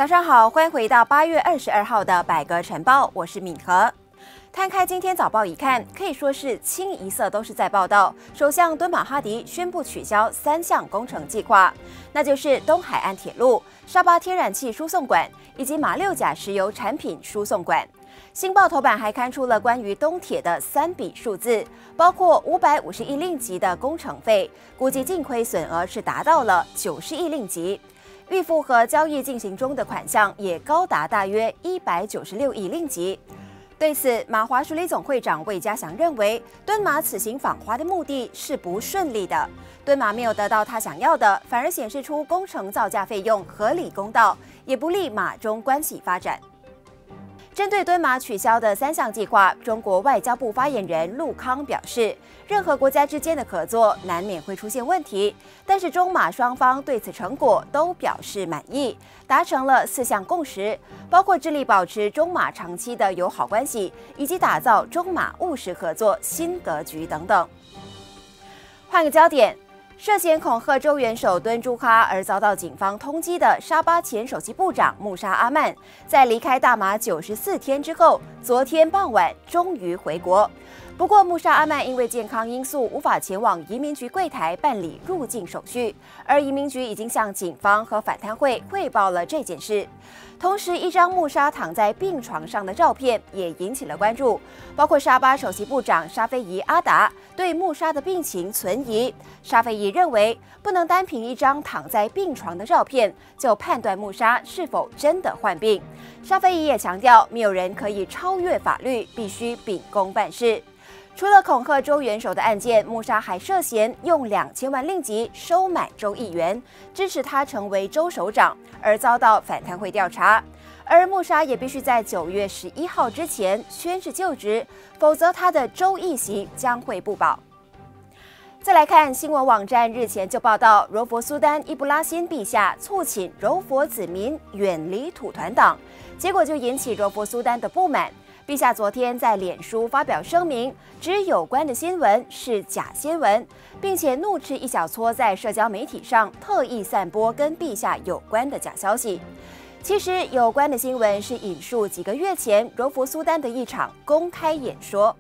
早上好，欢迎回到8月22号的百格晨报，我是敏和。摊开今天早报一看，可以说是清一色都是在报道首相敦马哈迪宣布取消3项工程计划，那就是东海岸铁路、沙巴天然气输送管以及马六甲石油产品输送管。新报头版还刊出了关于东铁的3笔数字，包括550亿令吉的工程费，估计净亏损额是达到了90亿令吉。预付和交易进行中的款项也高达大约196亿令吉。对此，马华署理总会长魏家祥认为，敦马此行访华的目的是不顺利的，敦马没有得到他想要的，反而显示出工程造价费用合理公道，也不利马中关系发展。针对敦马取消的3项计划，中国外交部发言人陆康表示，任何国家之间的合作难免会出现问题，但是中马双方对此成果都表示满意，达成了4项共识，包括致力保持中马长期的友好关系，以及打造中马务实合作新格局等等。换个焦点。涉嫌恐吓州元首敦朱哈而遭到警方通缉的沙巴前首席部长穆沙阿曼，在离开大马94天之后，昨天傍晚终于回国。不过，穆沙阿曼因为健康因素无法前往移民局柜台办理入境手续，而移民局已经向警方和反贪会汇报了这件事。同时，一张穆沙躺在病床上的照片也引起了关注，包括沙巴首席部长沙菲仪阿达对穆沙的病情存疑。沙菲仪认为，不能单凭一张躺在病床的照片就判断穆沙是否真的患病。沙菲仪也强调，没有人可以超越法律，必须秉公办事。除了恐吓州元首的案件，穆沙还涉嫌用2000万令吉收买州议员，支持他成为州首长，而遭到反贪会调查。而穆沙也必须在9月11号之前宣誓就职，否则他的州议席将会不保。再来看新闻网站日前就报道，柔佛苏丹伊布拉辛陛下促请柔佛子民远离土团党，结果就引起柔佛苏丹的不满。陛下昨天在脸书发表声明，指有关的新闻是假新闻，并且怒斥一小撮在社交媒体上特意散播跟陛下有关的假消息。其实，有关的新闻是引述几个月前柔佛苏丹的一场公开演说。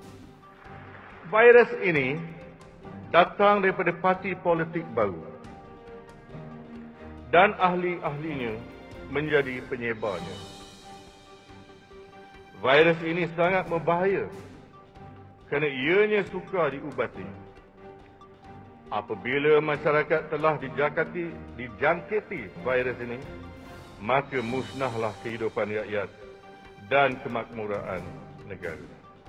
Virus ini datang daripada parti politik baru dan ahli-ahlinya menjadi penyebarnya. Virus ini sangat berbahaya kerana ianya sukar diubati. Apabila masyarakat telah dijangkiti virus ini, maka musnahlah kehidupan rakyat dan kemakmuran negara.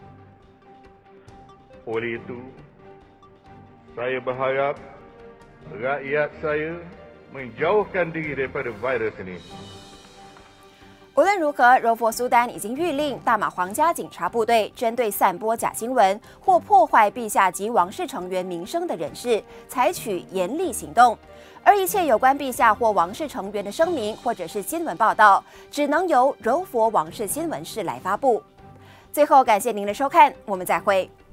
Oleh itu, saya berharap rakyat saya menjauhkan diri daripada virus ini. 无论如何，柔佛苏丹已经谕令大马皇家警察部队针对散播假新闻或破坏陛下及王室成员名声的人士采取严厉行动，而一切有关陛下或王室成员的声明或者是新闻报道，只能由柔佛王室新闻室来发布。最后，感谢您的收看，我们再会。